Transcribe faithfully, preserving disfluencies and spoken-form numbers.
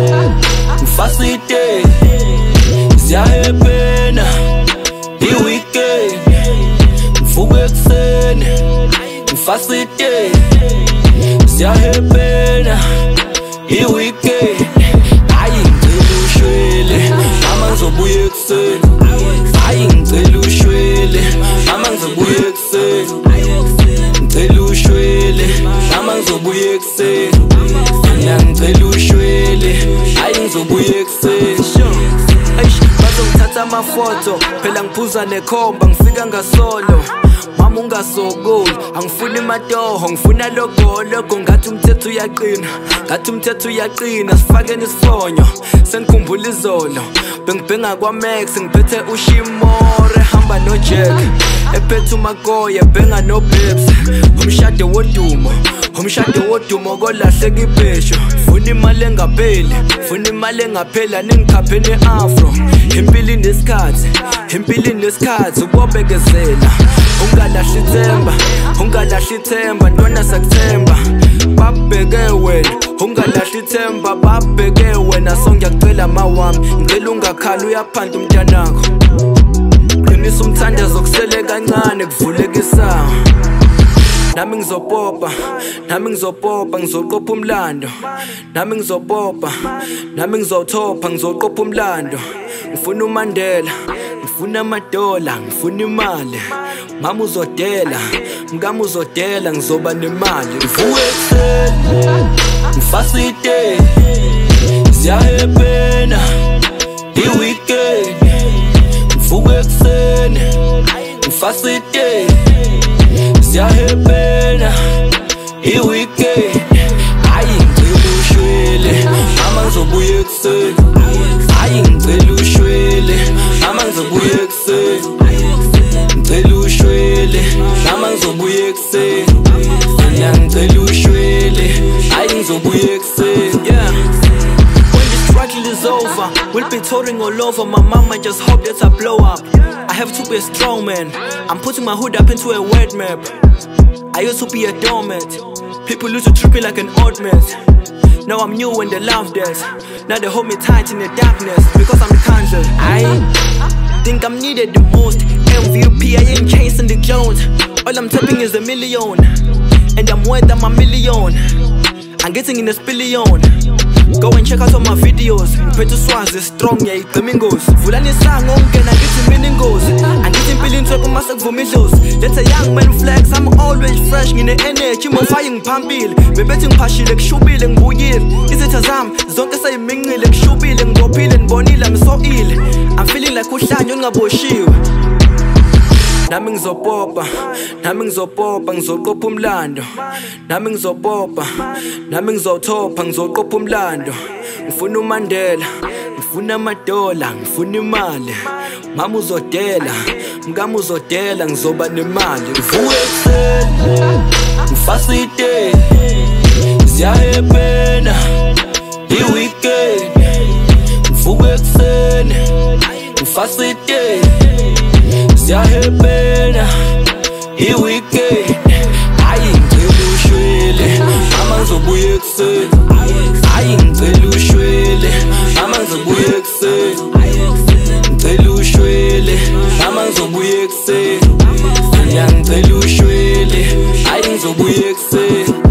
ngifasite ziyahepena i-weekend ngivuka ekuseni ngifasite ziyahepena i-weekend hayi ngicela ushwele mama ngizobuya ekuseni hayi ngicela ushwele mama ngizobuya ekuseni ngicela ushwele mama ngizobuya ekuseni mina ngicela ushwele hayi ngizobuya ekuseni bazongithatha amafoto phela ngiphuza nekhomba ngifika ngasolo mama ungasokoli angifuni matoho ngifuna logo logo ngathi umthetho uyaqina ngathi umthetho uyaqina sifakeni isifonyo sengikhumbula izolo bengibhenga kwaMax ngiphethe uShimore hamba noJack ephethe uMakoya bhenga noBabs umshado wodumo umshado wodumo kolahleka ibhesho funa imali engapheli funa imali engaphela ningikhapheni afro impilo inesikhathi impilo inesikhathi ukubekezela ungalahli ithemba ungalahli ithemba ntwana sakuthemba babheke wena ungalahli ithemba babheke wena so ngiyacela mawami ngicela ungakhali uyaphanda umntanakho qinisa umthandazo kusele kancane kuvuleka isango nami ngizopopa nami ngizopopa ngizoqopha umlando nami ngizopopa nami ngizothopa ngizoqopha umlando ngifuna uMandela ngifuna amadola ngifuna imali mama uzodela mkami uzodela ngizoba nemali ngivuka ekuseni ngifasite ziyahepena i-weekend ngivuka ekuseni ngifasite ziyahepena i-weekend hayi ngicela ushwele mama ngizobuya ekuseni hayi ngicela ushwele mama ngizobuya ekuseni ngicela ushwele mama ngizobuya ekuseni mina ngicela ushwele hayi ngizobuya ekuseni yeah. When the struggle is over, we'll be touring all over. My mama just hope that I blow up. I have to be a strong man. I'm putting my hood up into a word map. I used to be a doormat. People used to treat me like an old man. Now I'm new when they love that. Now they hold me tight in the darkness because I'm the counsel. I think I'm needed the most. M V P, I ain't chasing the Jones. All I'm tapping is a million, and I'm worth than my million. I'm getting in a spillion. Go and check out all my videos. Petro Swans is strong, yeah, it's domingos. Fulani sang on can I get the meaningos. I'm getting billions of massive vomitoes. That's a young man flex, I'm always fresh in the energy. I'm firing pambil. We're betting pashi like shubil and buyil. Is it a zam? Zonka say mingle like shubil and gopil and bonil. I'm so ill. I'm feeling like Kushan Yunga Boshiu. Nami ngizopopa nami ngizopopa ngizoqopha umlando nami ngizopopa nami ngizothopa ngizoqopha umlando ngifuna uMandela ngifuna amadola ngifuna imali mama uzodela mkami uzodela ngizoba nemali ngivuka ekuseni ngifasite ziyahepena i-weekend ngivuka ekuseni ngifasite ziyahepena i-weekend hayi ngicela ushwele mama ngizobuya ekuseni hayi ngicela ushwele mama ngizobuya ekuseni ngicela ushwele mama ngizobuya ekuseni mina ngicela ushwele hayi ngizobuya ekuseni